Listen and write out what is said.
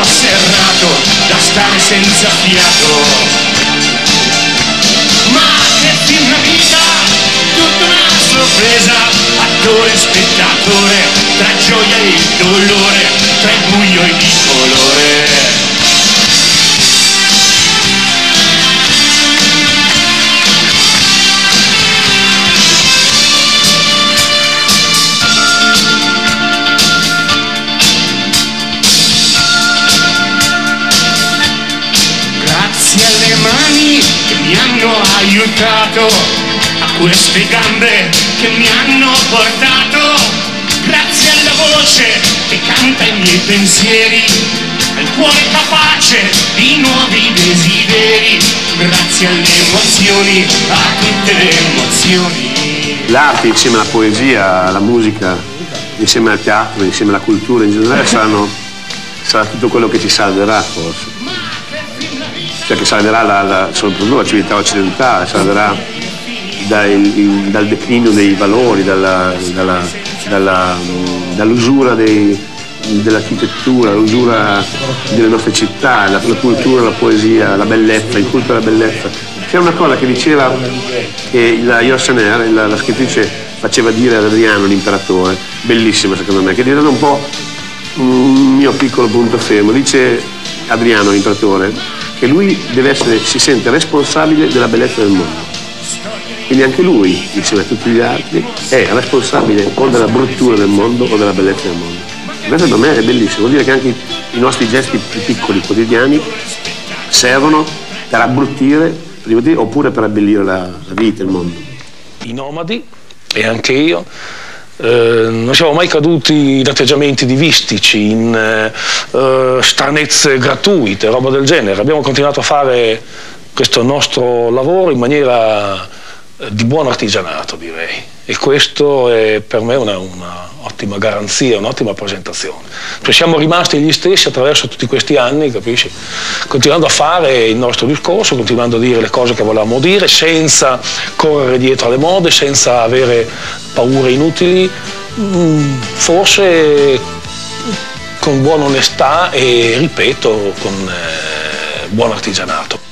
serrato da stare senza fiato. Ma che film la vita, tutta una sorpresa, attore e spettatore, tra gioia e dolore, tra il buio e il colore. Grazie alle mani che mi hanno aiutato, a queste gambe che mi hanno portato, grazie alla voce che canta i miei pensieri, al cuore capace di nuovi desideri, grazie alle emozioni, a tutte le emozioni. L'arte insieme alla poesia, alla musica, insieme al teatro, insieme alla cultura in generale sarà tutto quello che ci salverà forse. Cioè che salverà soprattutto la civiltà occidentale, salverà dal declino dei valori, dall'usura dell'architettura, l'usura delle nostre città, la cultura, la poesia, la bellezza, il culto alla bellezza. C'era una cosa che diceva, che la Yourcenar, la scrittrice, faceva dire ad Adriano, l'imperatore, bellissima secondo me, che è diventato un po' un mio piccolo punto fermo. Dice Adriano, l'imperatore, che lui si sente responsabile della bellezza del mondo. Quindi anche lui, insieme a tutti gli altri, è responsabile o della bruttura del mondo o della bellezza del mondo. Questo per me è bellissimo, vuol dire che anche i nostri gesti più piccoli, quotidiani, servono per abbrutire oppure per abbellire la vita, il mondo. I nomadi, e anche io, non siamo mai caduti in atteggiamenti divistici, in stranezze gratuite, roba del genere. Abbiamo continuato a fare questo nostro lavoro in maniera di buon artigianato, direi. E questo è per me una ottima garanzia, un'ottima presentazione. Cioè siamo rimasti gli stessi attraverso tutti questi anni, capisci? Continuando a fare il nostro discorso, continuando a dire le cose che volevamo dire, senza correre dietro alle mode, senza avere paure inutili, forse con buona onestà e, ripeto, con buon artigianato.